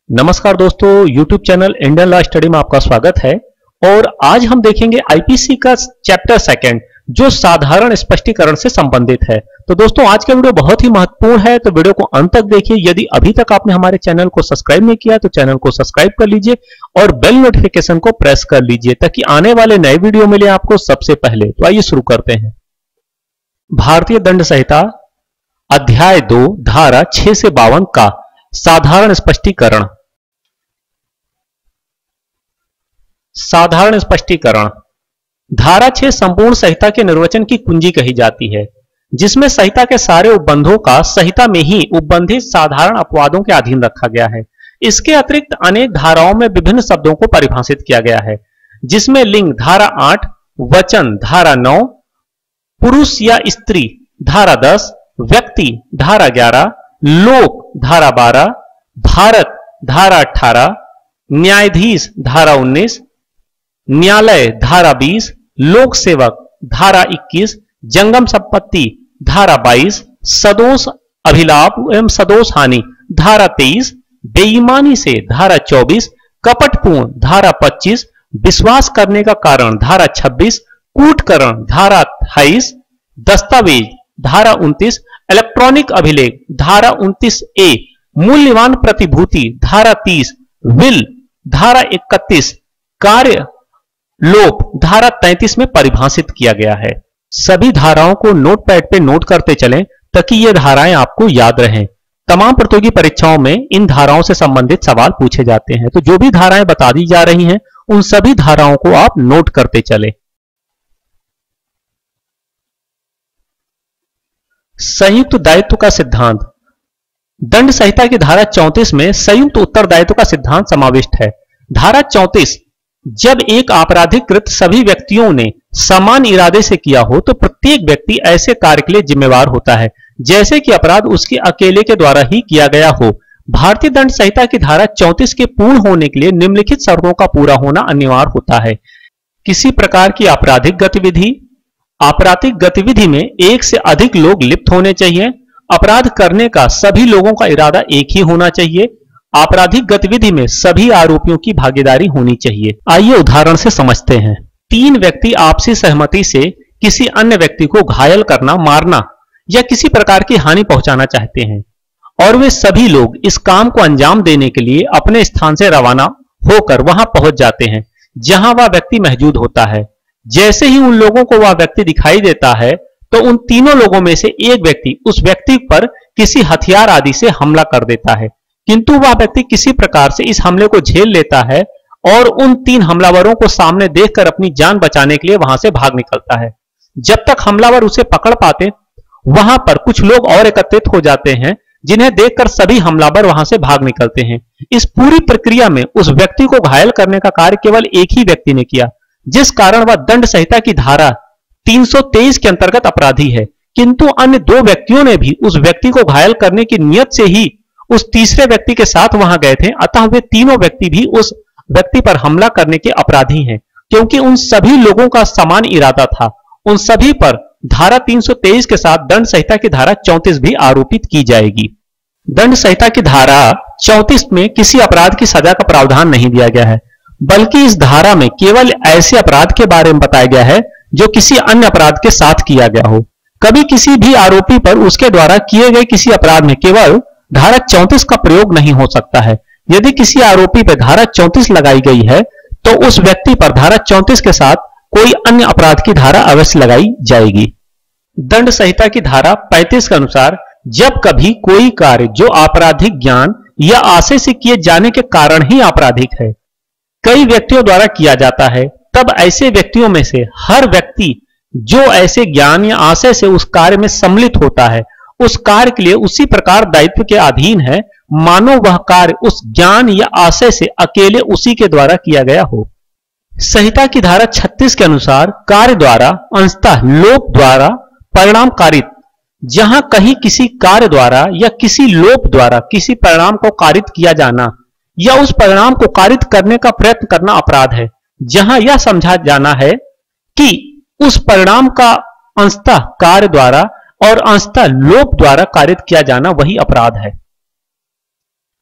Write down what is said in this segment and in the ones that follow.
नमस्कार दोस्तों, YouTube channel Indian law study में आपका स्वागत है। और आज हम देखेंगे आईपीसी का चैप्टर सेकंड जो साधारण स्पष्टीकरण से संबंधित है। तो दोस्तों आज का वीडियो बहुत ही महत्वपूर्ण है, तो वीडियो को अंत तक देखिए। यदि अभी तक आपने हमारे चैनल को सब्सक्राइब नहीं किया तो चैनल को सब्सक्राइब कर लीजिए और बेल नोटिफिकेशन को प्रेस कर लीजिए ताकि आने वाले नए वीडियो मिले आपको सबसे पहले। तो आइए शुरू करते हैं। भारतीय दंड संहिता अध्याय 2 धारा 6 से 52 का साधारण स्पष्टीकरण। साधारण स्पष्टीकरण धारा 6 संपूर्ण संहिता के निर्वचन की कुंजी कही जाती है, जिसमें संहिता के सारे उपबंधों का संहिता में ही उपबंधित साधारण अपवादों के अधीन रखा गया है। इसके अतिरिक्त अनेक धाराओं में विभिन्न शब्दों को परिभाषित किया गया है, जिसमें लिंग धारा 8, वचन धारा 9, पुरुष या स्त्री धारा 10, व्यक्ति धारा 11, लोक धारा 12, भारत धारा 18, न्यायाधीश धारा 19, न्यायालय धारा 20, लोक सेवक धारा 21, जंगम संपत्ति धारा 22, सदोष अभिलाप एवं सदोष हानि धारा 23, बेईमानी से धारा 24, कपटपूर्ण धारा 25, विश्वास करने का कारण धारा 26, कूटकरण धारा 28, दस्तावेज धारा 29, इलेक्ट्रॉनिक अभिलेख धारा 29A, मूल्यवान प्रतिभूति धारा 30, विल धारा 31, कार्य लोप धारा 33 में परिभाषित किया गया है। सभी धाराओं को नोटपैड पे नोट करते चलें ताकि ये धाराएं आपको याद रहें। तमाम प्रतियोगी परीक्षाओं में इन धाराओं से संबंधित सवाल पूछे जाते हैं, तो जो भी धाराएं बता दी जा रही हैं उन सभी धाराओं को आप नोट करते चलें। संयुक्त दायित्व का सिद्धांत दंड संहिता की धारा 34 में संयुक्त उत्तरदायित्व का सिद्धांत समाविष्ट है। धारा 34 जब एक आपराधिक कृत्य सभी व्यक्तियों ने समान इरादे से किया हो तो प्रत्येक व्यक्ति ऐसे कार्य के लिए जिम्मेवार होता है जैसे कि अपराध उसके अकेले के द्वारा ही किया गया हो। भारतीय दंड संहिता की धारा 34 के पूर्ण होने के लिए निम्नलिखित शर्तों का पूरा होना अनिवार्य होता है। किसी प्रकार की आपराधिक गतिविधि में एक से अधिक लोग लिप्त होने चाहिए। अपराध करने का सभी लोगों का इरादा एक ही होना चाहिए। आपराधिक गतिविधि में सभी आरोपियों की भागीदारी होनी चाहिए। आइए उदाहरण से समझते हैं। 3 व्यक्ति आपसी सहमति से किसी अन्य व्यक्ति को घायल करना, मारना या किसी प्रकार की हानि पहुंचाना चाहते हैं और वे सभी लोग इस काम को अंजाम देने के लिए अपने स्थान से रवाना होकर वहां पहुंच जाते हैं जहां वह व्यक्ति मौजूद होता है। जैसे ही उन लोगों को वह व्यक्ति दिखाई देता है तो उन तीनों लोगों में से एक व्यक्ति उस व्यक्ति पर किसी हथियार आदि से हमला कर देता है, किंतु वह व्यक्ति किसी प्रकार से इस हमले को झेल लेता है और उन 3 हमलावरों को सामने देखकर अपनी जान बचाने के लिए वहां से भाग निकलता है। जब तक हमलावर उसे पकड़ पाते वहां पर कुछ लोग और एकत्रित हो जाते हैं जिन्हें देखकर सभी हमलावर वहां से भाग निकलते हैं। इस पूरी प्रक्रिया में उस व्यक्ति को घायल करने का कार्य केवल एक ही व्यक्ति ने किया, जिस कारण वह दंड संहिता की धारा 323 के अंतर्गत अपराधी है, किंतु अन्य 2 व्यक्तियों ने भी उस व्यक्ति को घायल करने की नियत से ही उस तीसरे व्यक्ति के साथ वहां गए थे, अतः वे तीनों व्यक्ति भी उस व्यक्ति पर हमला करने के अपराधी हैं, क्योंकि उन सभी लोगों का समान इरादा था। उन सभी पर धारा 323 के साथ दंड संहिता की धारा 34 भी आरोपित की जाएगी। दंड संहिता की धारा 34 में किसी अपराध की सजा का प्रावधान नहीं दिया गया है, बल्कि इस धारा में केवल ऐसे अपराध के बारे में बताया गया है जो किसी अन्य अपराध के साथ किया गया हो। कभी किसी भी आरोपी पर उसके द्वारा किए गए किसी अपराध में केवल धारा 34 का प्रयोग नहीं हो सकता है। यदि किसी आरोपी पर धारा 34 लगाई गई है तो उस व्यक्ति पर धारा 34 के साथ कोई अन्य अपराध की धारा अवश्य लगाई जाएगी। दंड संहिता की धारा 35 के अनुसार जब कभी कोई कार्य जो आपराधिक ज्ञान या आशय से किए जाने के कारण ही आपराधिक है कई व्यक्तियों द्वारा किया जाता है, तब ऐसे व्यक्तियों में से हर व्यक्ति जो ऐसे ज्ञान या आशय से उस कार्य में सम्मिलित होता है उस कार्य के लिए उसी प्रकार दायित्व के अधीन है मानो वह कार्य उस ज्ञान या आशय से अकेले उसी के द्वारा किया गया हो। संहिता की धारा 36 के अनुसार कार्य द्वारा अंशतः लोक द्वारा परिणाम कारित, जहां कहीं किसी कार्य द्वारा या किसी लोक द्वारा किसी परिणाम को कारित किया जाना या उस परिणाम को कारित करने का प्रयत्न करना अपराध है, जहां यह समझा जाना है कि उस परिणाम का अंशतः कार्य द्वारा और अंशतः लोक द्वारा कारित किया जाना वही अपराध है।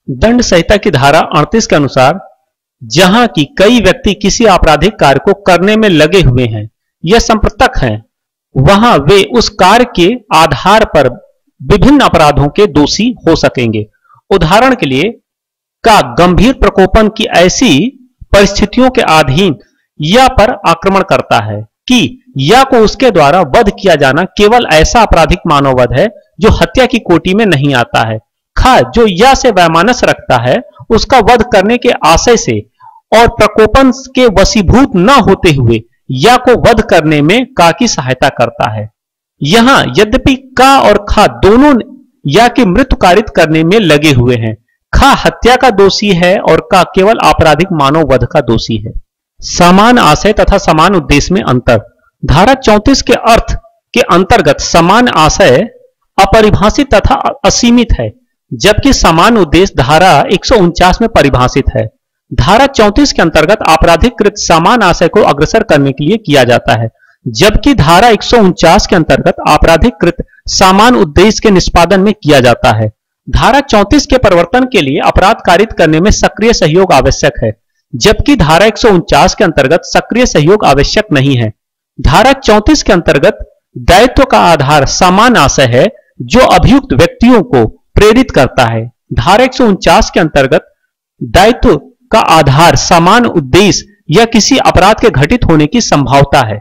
दंड संहिता की धारा 38 के अनुसार जहां की कई व्यक्ति किसी आपराधिक कार्य को करने में लगे हुए हैं या संप्रतक हैं, वहां वे उस कार्य के आधार पर विभिन्न अपराधों के दोषी हो सकेंगे। उदाहरण के लिए का गंभीर प्रकोपन की ऐसी परिस्थितियों के अधीन या पर आक्रमण करता है कि या को उसके द्वारा वध किया जाना केवल ऐसा आपराधिक मानववध है जो हत्या की कोटि में नहीं आता है। खा जो या से वैमानस रखता है उसका वध करने के आशय से और प्रकोपन के वशीभूत न होते हुए या को वध करने में का की सहायता करता है। यहां यद्यपि का और खा दोनों या की मृत्यु कारित करने में लगे हुए हैं, खा हत्या का दोषी है और का केवल आपराधिक मानव वध का दोषी है। समान आशय तथा समान उद्देश्य में अंतर। धारा 34 के अर्थ के अंतर्गत समान आशय अपरिभाषित तथा असीमित है, जबकि समान उद्देश्य धारा 149 में परिभाषित है। धारा 34 के अंतर्गत आपराधिक कृत समान आशय को अग्रसर करने के लिए किया जाता है, जबकि धारा 149 के अंतर्गत आपराधिक कृत समान उद्देश्य के निष्पादन में किया जाता है। धारा 34 के परिवर्तन के लिए अपराध कारित करने में सक्रिय सहयोग आवश्यक है, जबकि धारा 149 के अंतर्गत सक्रिय सहयोग आवश्यक नहीं है। धारा 34 के अंतर्गत दायित्व का आधार समान आशय है जो अभियुक्त व्यक्तियों को प्रेरित करता है। धारा 149 के अंतर्गत दायित्व का आधार समान उद्देश्य या किसी अपराध के घटित होने की संभावना है।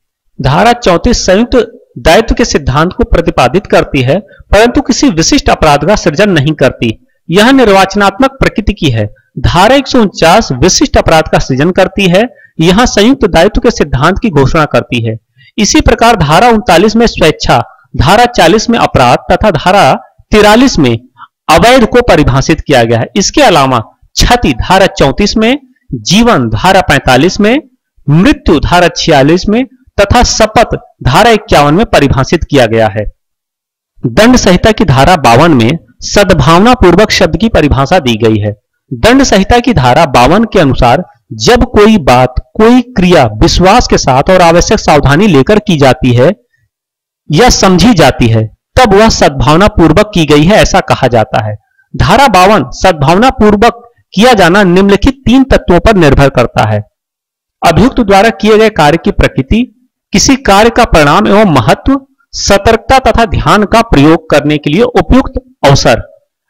धारा 34 संयुक्त दायित्व के सिद्धांत को प्रतिपादित करती है, परंतु किसी विशिष्ट अपराध का सृजन नहीं करती। यह निर्वाचनात्मक प्रकृति की है। धारा 149 विशिष्ट अपराध का सृजन करती है, यहां संयुक्त दायित्व के सिद्धांत की घोषणा करती है। इसी प्रकार धारा 39 में स्वेच्छा, धारा 40 में अपराध तथा धारा 43 में अवैध को परिभाषित किया गया है। इसके अलावा क्षति धारा 34 में, जीवन धारा 45 में, मृत्यु धारा 46 में तथा शपथ धारा 51 में परिभाषित किया गया है। दंड संहिता की धारा 52 में सद्भावना पूर्वक शब्द की परिभाषा दी गई है। दंड संहिता की धारा 52 के अनुसार जब कोई बात, कोई क्रिया विश्वास के साथ और आवश्यक सावधानी लेकर की जाती है या समझी जाती है, तब वह सद्भावना पूर्वक की गई है ऐसा कहा जाता है। धारा 52 सद्भावना पूर्वक किया जाना निम्नलिखित 3 तत्वों पर निर्भर करता है। अभियुक्त द्वारा किए गए कार्य की प्रकृति, किसी कार्य का परिणाम एवं महत्व, सतर्कता तथा ध्यान का प्रयोग करने के लिए उपयुक्त अवसर।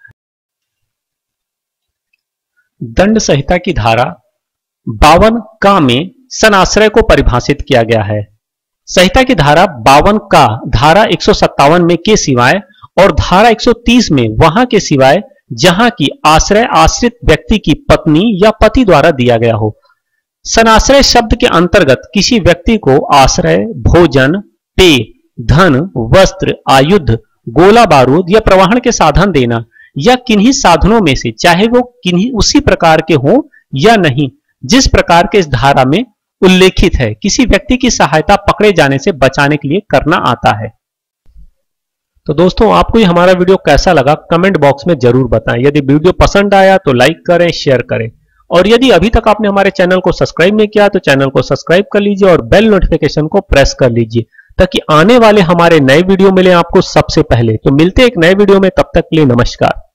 दंड संहिता की धारा 52 का में सनाश्रय को परिभाषित किया गया है। संहिता की धारा 52 का धारा 157 में के सिवाय और धारा 130 में वहां के सिवाय जहां की आश्रय आश्रित व्यक्ति की पत्नी या पति द्वारा दिया गया हो। सनाश्रय शब्द के अंतर्गत किसी व्यक्ति को आश्रय, भोजन, पेय, धन, वस्त्र, आयुध, गोला बारूद या प्रवाहन के साधन देना या किन्हीं साधनों में से चाहे वो किन्हीं उसी प्रकार के हों या नहीं जिस प्रकार के इस धारा में उल्लेखित है, किसी व्यक्ति की सहायता पकड़े जाने से बचाने के लिए करना आता है। तो दोस्तों, आपको ये हमारा वीडियो कैसा लगा कमेंट बॉक्स में जरूर बताएं। यदि वीडियो पसंद आया तो लाइक करें, शेयर करें, और यदि अभी तक आपने हमारे चैनल को सब्सक्राइब नहीं किया तो चैनल को सब्सक्राइब कर लीजिए और बेल नोटिफिकेशन को प्रेस कर लीजिए ताकि आने वाले हमारे नए वीडियो मिले आपको सबसे पहले। तो मिलते हैं एक नए वीडियो में, तब तक के लिए नमस्कार।